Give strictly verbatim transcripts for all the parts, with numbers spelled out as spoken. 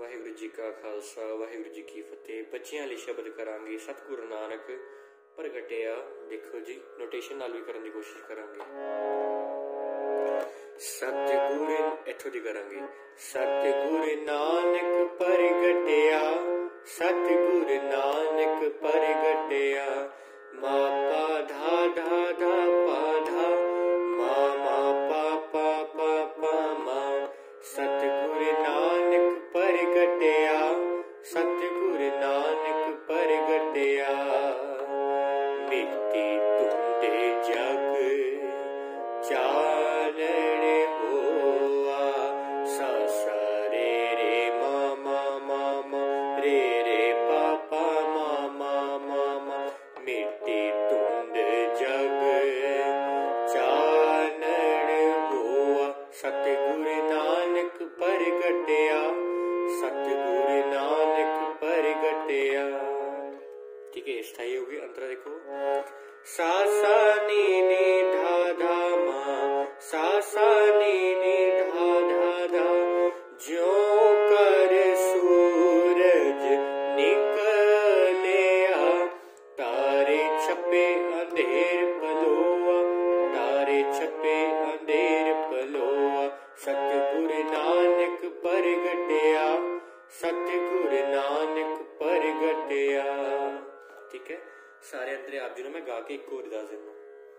वाहिगुरु जी का खालसा वाहिगुरु जी की फतेह। बच्चियां वाले शब्द करांगे सतगुरु नानक प्रगटिया। देखो जी नोटेशन नाल भी करने की कोशिश करांगे। सतगुरु इथों दी करांगे। सतगुरु नानक प्रगटिया, सतगुरु नानक प्रगटिया। मा पा धा धा धा पा धा, मा मा पा पा पा पा मा। सतगुरु नानक प्रगटिया, सतगुरु नानक प्रगटिया। मिट्टी तुंदे जग चानण होआ, सा सा रे रे मा मा मा मा, रे रे पा पा मा मा मा मा। मिट्टी तुंद जग चानण होआ, सतगुरु नानक प्रगटिया, सतगुरु नानक प्रगटिया। ठीक है, स्थाई होगी। अंतरा देखो। सा सा नी नी धा धा मा, सा सा नी नी धा धा धा। ज्यों कर सूरज निकलिया, तारे छपे अंधेर पलोआ, तारे छपे अंधेर पलोआ। सतगुरु नानक प्रगटिया, सतगुरु नानक प्रगटिया। ठीक है, सारे अंतरे आप जी मैं गा के एक और दस देना।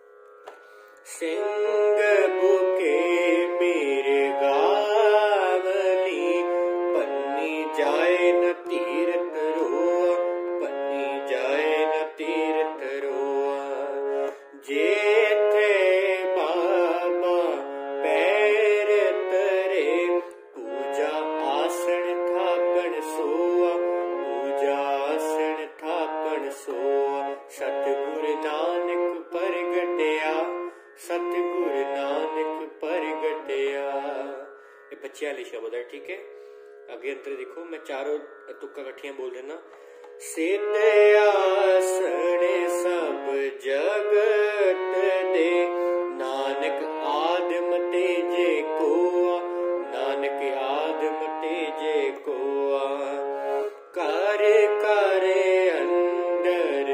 सिंग बुके मेरे गावली, पन्नी जाए न तीरथ रोआ, पन्नी जाए न तीरथ रोआ। जेथे बाबा पैर तरे, पूजा आसन थापन सोआ, पूजा आसन थापन सोआ। सतगुरु नानक प्रगटिया, सतगुरु नानक प्रगटिया। ये बच्चे वाले शब्द है। ठीक है, आगे अंतर देखो। मैं चारों तुक्का इकट्ठियां बोल देना। सिद्ध आसन सब जगत दे, नानक आदम तेजे कोआ, नानक आदम तेजे कोआ। कर कर अंदर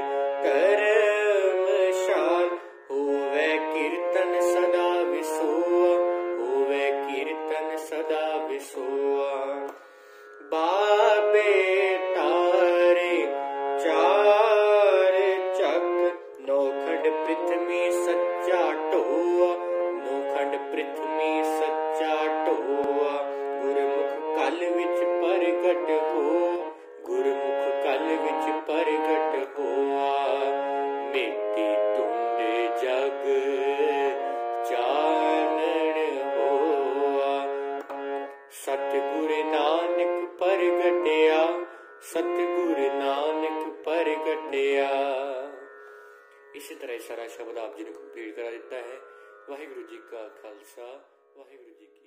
धर्मशाल, होवे कीर्तन सदा विसोआ, होवे कीर्तन सदा विसोआ। बाबे तारे चार चक, नौखंड पृथ्वी सच्चा टोआ, नौखंड पृथ्वी सच्चा टोआ। गुरमुख कल विच प्रगट हो, गुरमुख कल विच प्रगट होआ। मिट्टी तुंद जग चानण होआ, सतगुरु नानक प्रगटिया, सतगुरु नानक प्रगटिया। इसी तरह सारा शब्द आप जी ने कंप्लीट करा देता है। वाहिगुरु जी का खालसा वाहिगुरु जी की